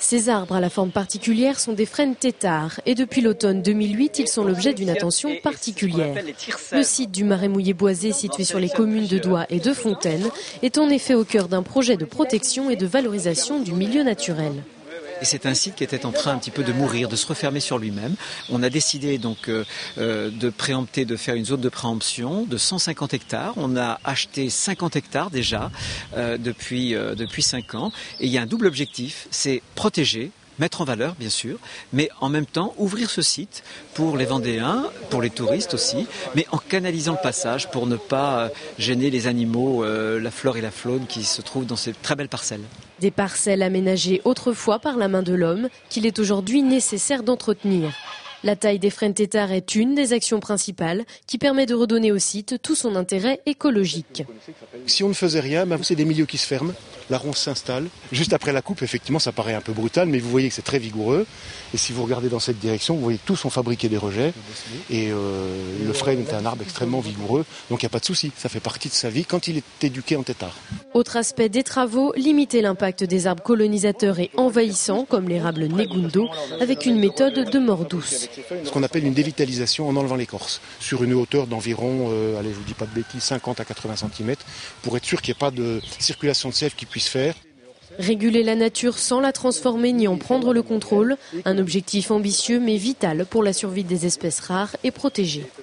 Ces arbres à la forme particulière sont des frênes têtards et depuis l'automne 2008, ils sont l'objet d'une attention particulière. Le site du Marais mouillé boisé, situé sur les communes de Doigt et de Fontaine, est en effet au cœur d'un projet de protection et de valorisation du milieu naturel. Et c'est un site qui était en train un petit peu de mourir, de se refermer sur lui-même. On a décidé donc de préempter, de faire une zone de préemption de 150 hectares. On a acheté 50 hectares déjà depuis 5 ans. Et il y a un double objectif, c'est protéger, mettre en valeur bien sûr, mais en même temps ouvrir ce site pour les Vendéens, pour les touristes aussi, mais en canalisant le passage pour ne pas gêner les animaux, la flore et la faune qui se trouvent dans ces très belles parcelles. Des parcelles aménagées autrefois par la main de l'homme qu'il est aujourd'hui nécessaire d'entretenir. La taille des frênes têtards est une des actions principales qui permet de redonner au site tout son intérêt écologique. Si on ne faisait rien, c'est des milieux qui se ferment, la ronce s'installe. Juste après la coupe, effectivement, ça paraît un peu brutal, mais vous voyez que c'est très vigoureux. Et si vous regardez dans cette direction, vous voyez que tous sont fabriqués des rejets. Et le frêne est un arbre extrêmement vigoureux, donc il n'y a pas de souci. Ça fait partie de sa vie quand il est éduqué en têtard. Autre aspect des travaux, limiter l'impact des arbres colonisateurs et envahissants, comme l'érable Negundo, avec une méthode de mort douce. Ce qu'on appelle une dévitalisation en enlevant l'écorce, sur une hauteur d'environ, allez, je vous dis pas de bêtises, 50 à 80 cm, pour être sûr qu'il n'y ait pas de circulation de sève qui puisse faire. Réguler la nature sans la transformer ni en prendre le contrôle, un objectif ambitieux mais vital pour la survie des espèces rares et protégées.